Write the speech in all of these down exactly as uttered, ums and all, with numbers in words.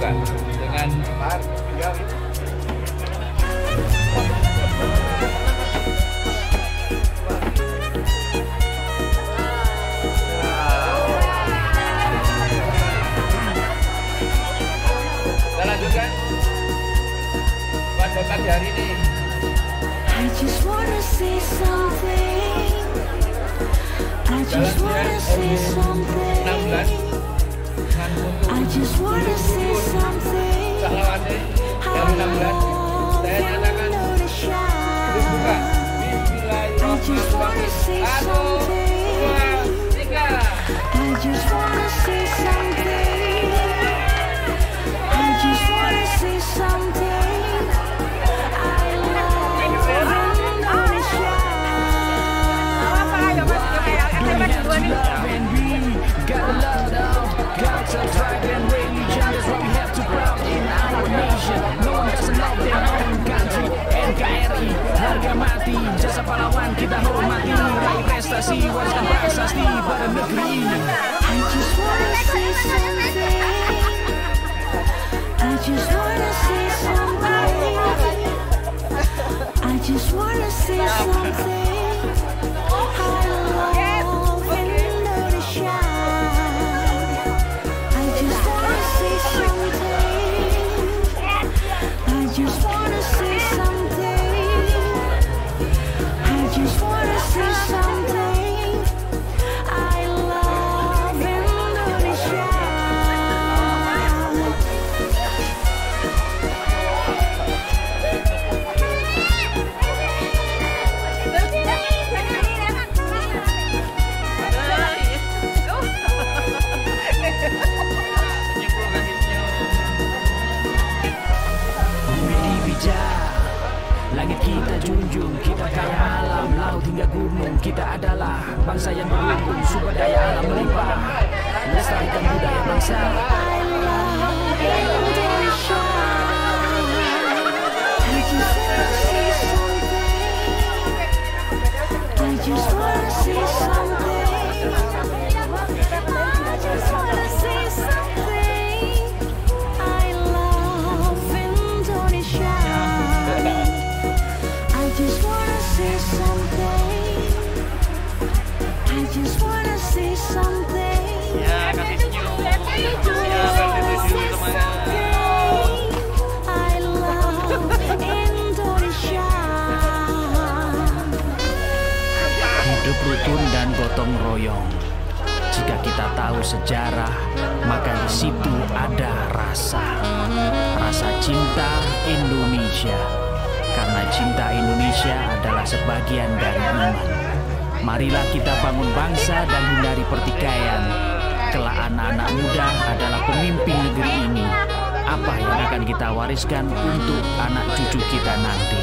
Pak dengan Pak tinggal ini. Kita lanjutkan pada pagi hari ini. I just wanna say something. I just wanna say something. I just wanna say something. How love Indonesia. I just wanna say something. I just wanna say something. I just wanna say something. I love Indonesia. Gotta love love, culture, tribe and religion. That's what we have to proud in our nation. No one doesn't love their own country. N K R I, harga mati, jasa pahlawan kita hormati. Raih prestasi, wariskan prasasti pada negeri ini. I just wanna say something. I just wanna say something. I just wanna say something. I love Indonesia. I just wanna say something. I just wanna say something. I just wanna say something. I love Indonesia. Bumi dipijak, langit kita junjung, kita kaya alam, laut hingga gunung. Kita adalah bangsa yang beruntung, sumber daya alam melimpah. Lestarikan budaya bangsa. I love Indonesia. I just wanna say something. I just wanna say something. I just wanna say something. I love Indonesia. I just wanna say something. I just wanna say something. Ya, kasih senyum. Ya, kasih senyum temannya. I love Indonesia. Hidup rukun dan gotong royong. Jika kita tahu sejarah, maka di situ ada rasa. Rasa cinta Indonesia. Karena cinta Indonesia adalah sebagian dari iman. Marilah kita bangun bangsa dan hindari pertikaian. Kelak anak-anak muda adalah pemimpin negeri ini. Apa yang akan kita wariskan untuk anak cucu kita nanti?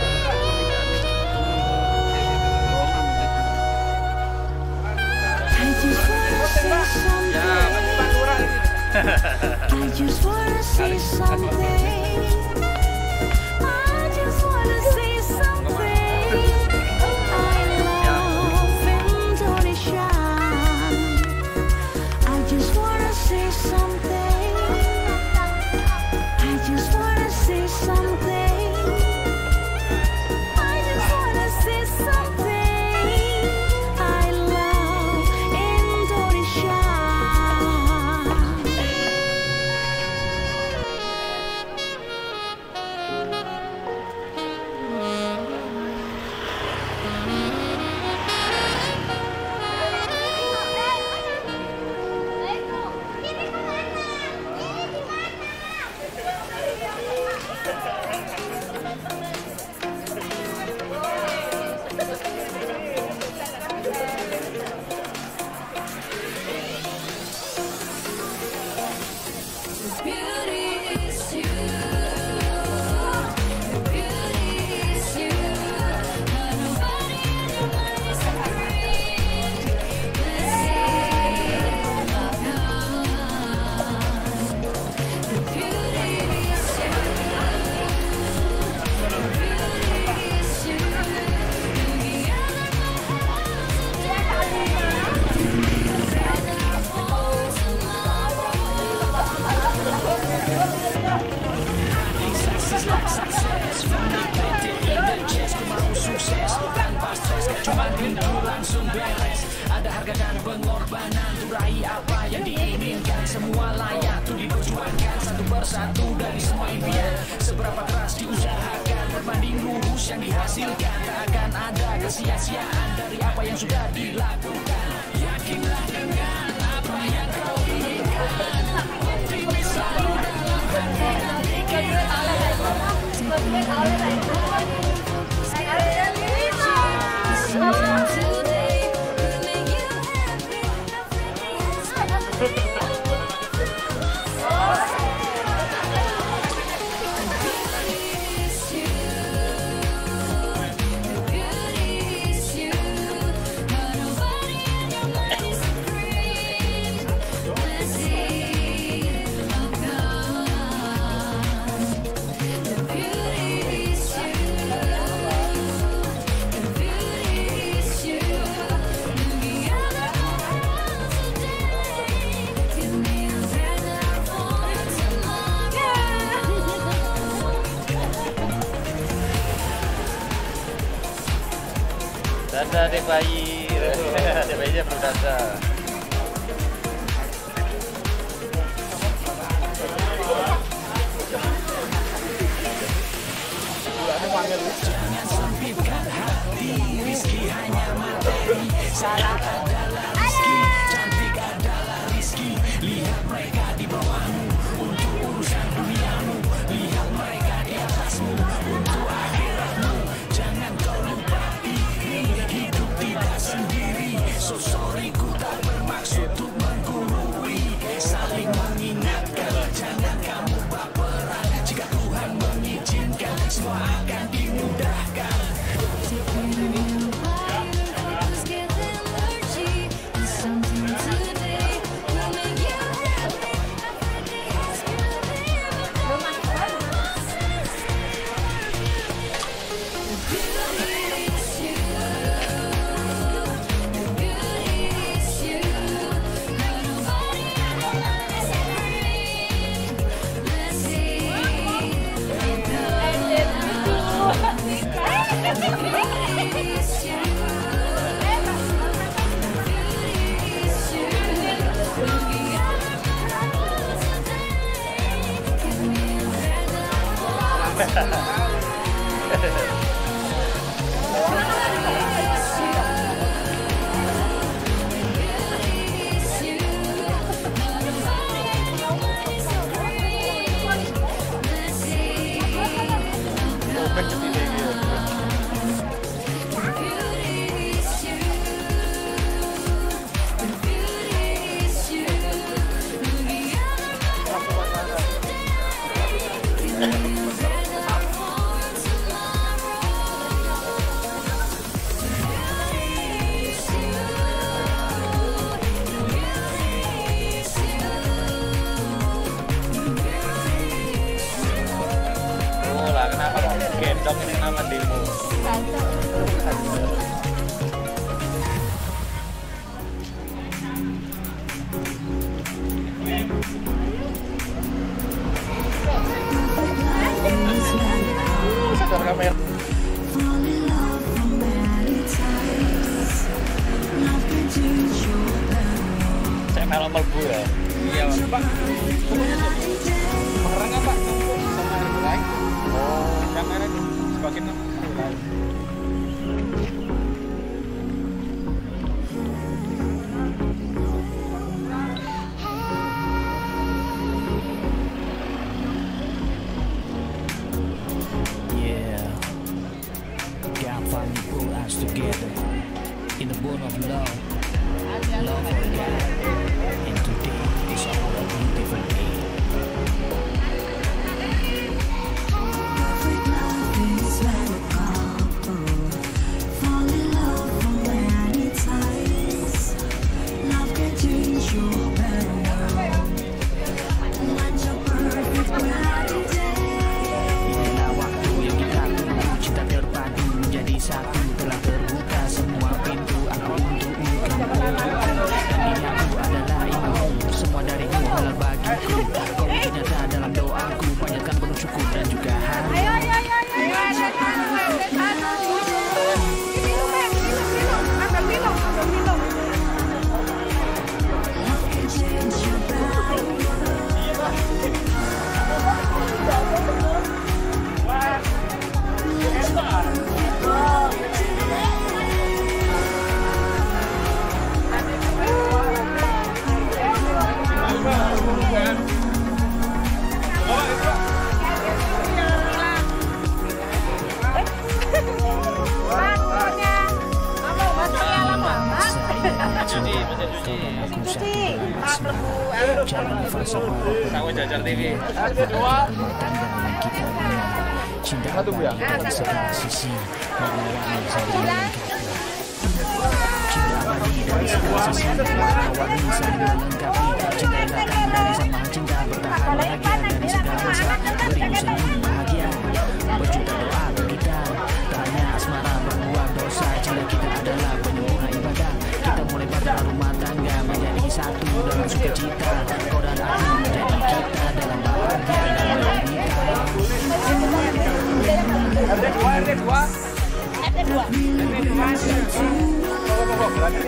I just wanna say something. I just wanna say something. I just wanna say something. I love Indonesia. I just wanna say something. I just wanna say something. I just wanna say something. I love Indonesia. Ada harga dan pengorbanan untuk raih apa yang diinginkan. Semua layak untuk diperjuangkan satu persatu dari semua impian. Seberapa keras diusahakan berbanding lurus yang dihasilkan. Tak akan ada kesia-siaan dari apa yang sudah dilakukan. Yakinlah dengan apa yang kau inginkan. Optimis selalu dalam hati dan pikiran. Dadah deh bayi, deh bayinya belum dadah. Jangan sempitkan hati, rizki hanya materi. Salah adalah rizki, cantik adalah rizki. Lihat mereka di bawahmu untuk urusan duniamu. Lihat mereka di atasmu untuk akhiratmu. Jangan kau lupa diri, hidup tidak sendiri. So sorry ku tak bermaksud untuk menggurui. Saling mengingatkan, jangan kamu baperan. Jika Tuhan mengizinkan, semua akan dimudahkan. Kenapa gendong ini nama demo? Setor kamera. Saya melok melbu ya. Iya Pak. Mengerang apa? Sama air mulai. Oh, yang air ini sebagian mulai. Yeah, God finally put us together in the bond of love, love for God, and today is all a beautiful day. Ada dua. Cinta Satu ya. dari segala sisi, warna-warni saling melengkapi. Cinta abadi dari segala sisi, warna-warni saling melengkapi. Cinta yang datang dari sama cinta bertahan bahagia dari segala rasa. Beribu senyum bahagia, berjuta doa bagi kita. Tak hanya asmara berbuat dosa, cinta kita adalah penyempurna ibadah. Kita mulai pada rumah tangga menjadi satu dalam sukacita. Kau dan aku menjadi kita dalam bahagia dan menderita. Ada dua, ada dua. Ada dua. Ada dua. Bawa bawa belakang.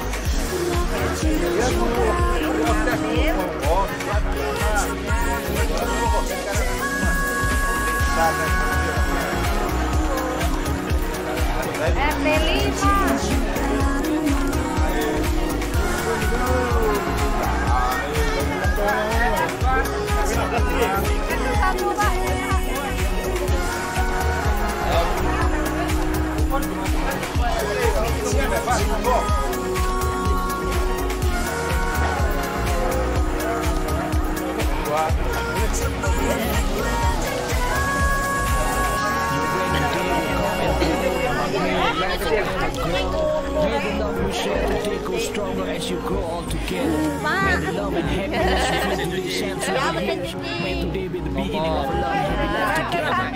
Eh, Melisa. Satu, Pak. May the love we share today go stronger as you grow all together. May the love and happiness you feel today shine through the years. May today be the beginning of a love and happy life together.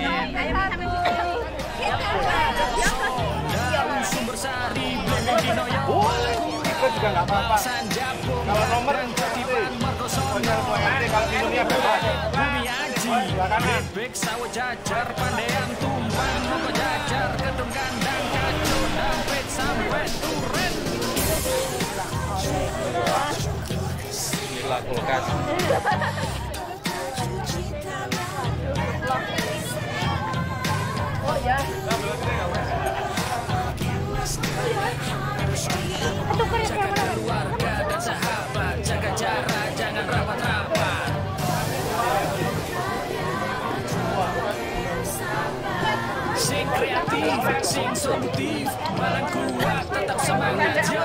Daun sumber sari blending di noyo. Itu juga nggak apa-apa. Kalau nomor ketipan Markosono. Kalau di dunia bebas. Bumi Aji, bebek sawah jajar, pandean tumpang, moko jajar, gedung kandang kacau, dampet sampai turen. Gila kulkas. Oh ya. Jaga keluarga dan sahabat, jaga jarak, jangan rapat-rapat. Sing kreatif, sing solutif, malang kuat, tetap semangat ya.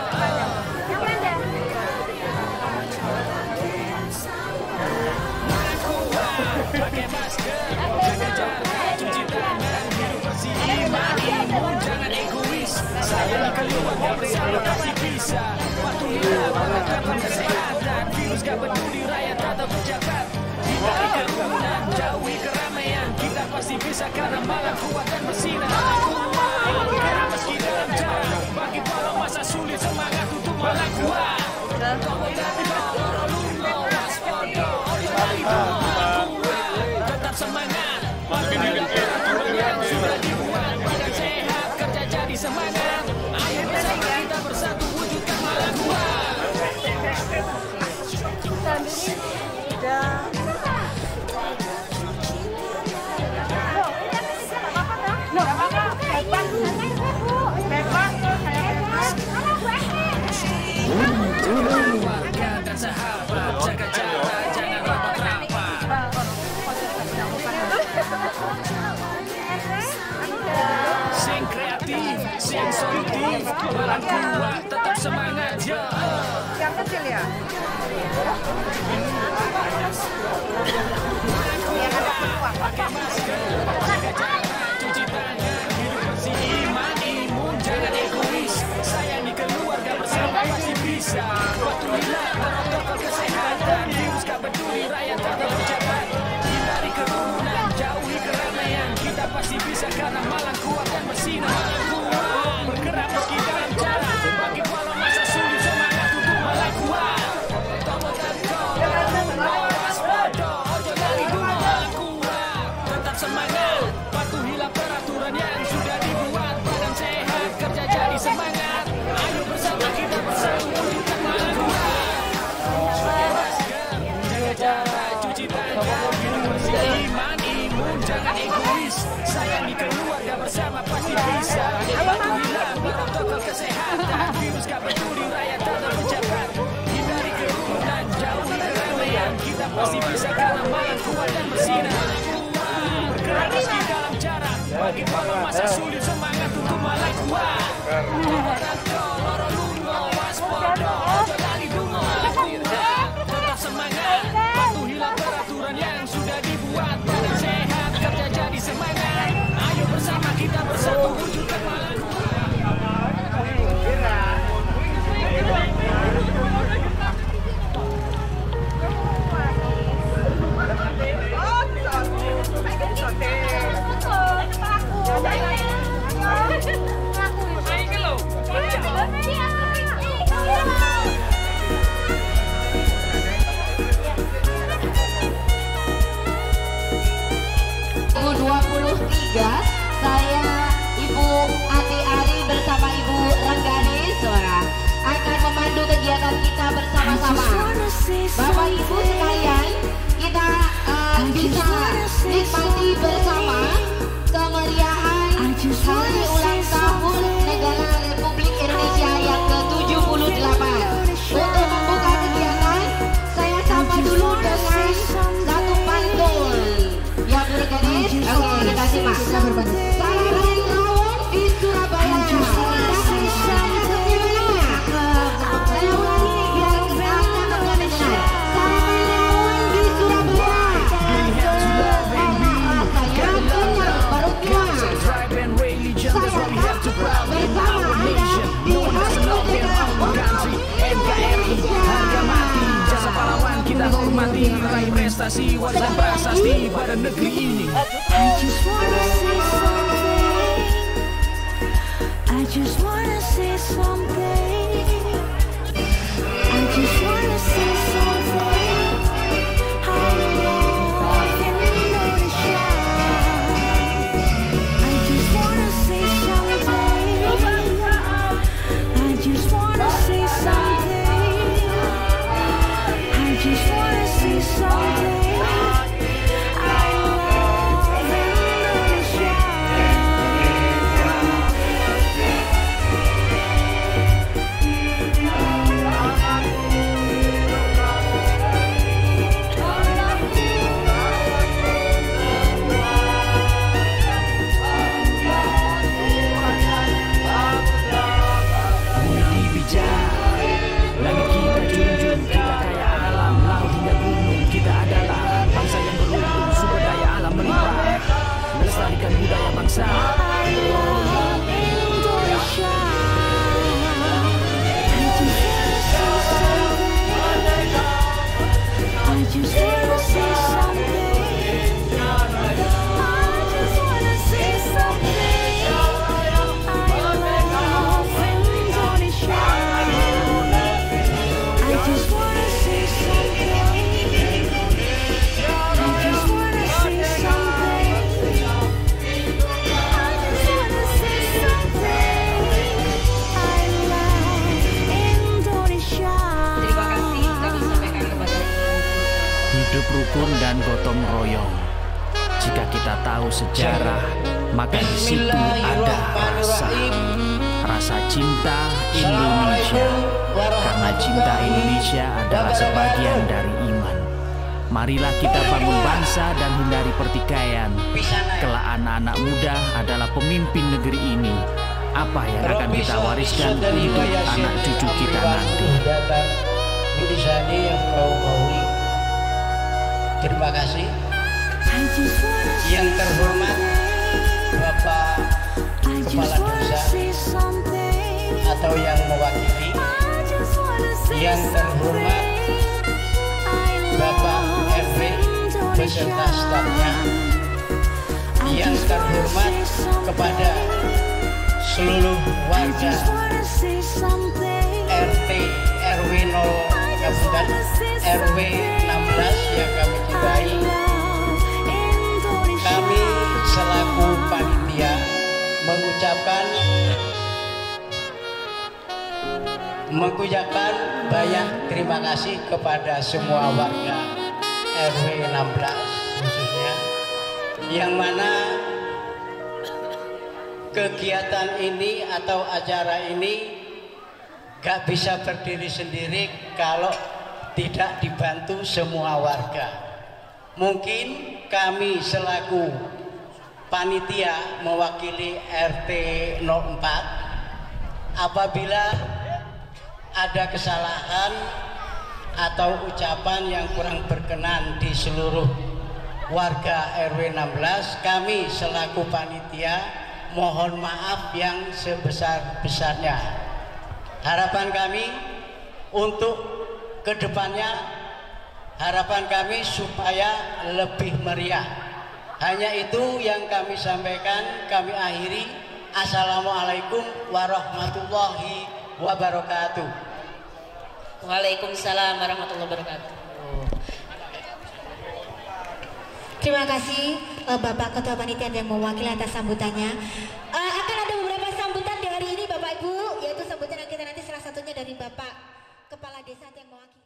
Malang kuat, pakai masker, jaga jarak, cuci tangan, hidup bersih, iman, imun, jangan egois. Sayang keluarga bersama masih bisa. Patuhilah protokol kesehatan, virus gak peduli rakyat atau pejabat. Hindari kerumunan, jauhi keramaian, kita pasti bisa karena malang kuat dan bersinar. Kuat, gerak meski dalam jarak, bagi walau masa sulit semangat untuk malang kuat. Tomo dan loro luno, waspodo, ojo lali dumo, malang kuat. Tetap semangat, patuhilah peraturan yang sudah dibuat. Badan sehat, kerja jadi semangat. Ayo bersama kita bersatu wujudkan malang kuat. Keluarga dan sahabat, jaga jarak, jangan rapat-rapat. Sing kreatif, sing solutif, malang kuat, tetap semangat ya. Yang kecil ya? Pakai masker, jaga jarak, cuci tangan, hidup bersih, iman, imun, jangan egois. Sayangi keluarga bersama pasti bisa. Patuhilah protokol kesehatan, virus gak peduli rakyat atau pejabat. Hindari kerumunan, jauhi keramaian, kita pasti bisa karena malang kuat dan bersinar. Malang kuat, bergerak meski dalam jarak, bagi walau masa sulit semangat untuk malang kuat. Tomo dan kolo, waspodo, ojo lali dumo, malang kuat. Tetap semangat, patuhilah peraturan yang sudah dibuat. Badan sehat, kerja jadi semangat. Ayo bersama kita bersatu wujudkan malang kuat. Pakai masker, jaga jarak, cuci tangan, hidup bersih, iman, imun, jangan egois. Sayangi keluarga bersama pasti bisa. Patuhilah protokol kesehatan, virus gak peduli rakyat atau pejabat. Hindari kerumunan, jauhi keramaian, kita pasti bisa karena malang kuat dan bersinar. Bergerak meski dalam jarak, bagi walau masa sulit semangat untuk malang kuat. Tomo dan loro luno, waspodo, ojo lali dumo, malang kuat. Tetap semangat, patuhilah peraturan yang sudah dibuat badan sehat, kerja jadi semangat. Ayo bersama kita bersatu wujudkan malam. dua ribu dua puluh tiga, saya Ibu Ati Ari bersama Ibu Renggani Suara akan memandu kegiatan kita bersama-sama. Bapak Ibu sekalian, kita uh, bisa nikmati bersama kemeriahan hari ulang tahun negara Republik Indonesia yang ke tujuh puluh delapan. Untuk membuka kegiatan, saya sapa dulu dengan satu pantun. Ya Bu Renggani, oke kita simak. Salaman rawon di Surabaya. Saya ulangi biar kita akan mendengar. Salaman rawon di Surabaya. Saya kenyang perutnya. Saya bersama Anda di hari kemerdekaan N K R I harga mati, jasa pahlawan kita hormati, raih prestasi warisan prasasti pada negeri ini. I just wanna say something. I just wanna say something. I just wanna say something. I love Indonesia. I just wanna say something. I just wanna say something. I just wanna say something. Budaya bangsa. I love Indonesia. I just wanna say something. I just wanna say something. I love Indonesia. I just wanna say something. I just wanna say something. Hidup rukun dan gotong royong. Jika kita tahu sejarah, maka di situ ada rasa, rasa cinta Indonesia. Karena cinta Indonesia adalah sebagian dari iman. Marilah kita bangun bangsa dan hindari pertikaian. Kelak anak-anak muda adalah pemimpin negeri ini. Apa yang akan kita wariskan untuk anak cucu kita nanti? Terima kasih. Yang terhormat Bapak Kepala Desa atau yang mewakili. Yang terhormat Bapak R W beserta stafnya. Yang terhormat kepada seluruh warga R T R W nol Kabupaten R W enam belas yang kami cintai. Kami selaku panitia mengucapkan mengucapkan banyak terima kasih kepada semua warga R W enam belas khususnya, yang mana kegiatan ini atau acara ini gak bisa berdiri sendiri kalau tidak dibantu semua warga. Mungkin kami selaku panitia mewakili R T nol empat, apabila ada kesalahan atau ucapan yang kurang berkenan di seluruh warga R W enam belas, kami selaku panitia mohon maaf yang sebesar-besarnya. Harapan kami untuk kedepannya, harapan kami supaya lebih meriah. Hanya itu yang kami sampaikan, kami akhiri. Assalamualaikum warahmatullahi wabarakatuh. Waalaikumsalam warahmatullahi wabarakatuh. Terima kasih uh, Bapak Ketua Panitia yang mewakili atas sambutannya. Uh, akan ada beberapa sambutan dari ini Bapak Ibu, yaitu sambutan yang kita nanti salah satunya dari Bapak Kepala Desa yang mewakili.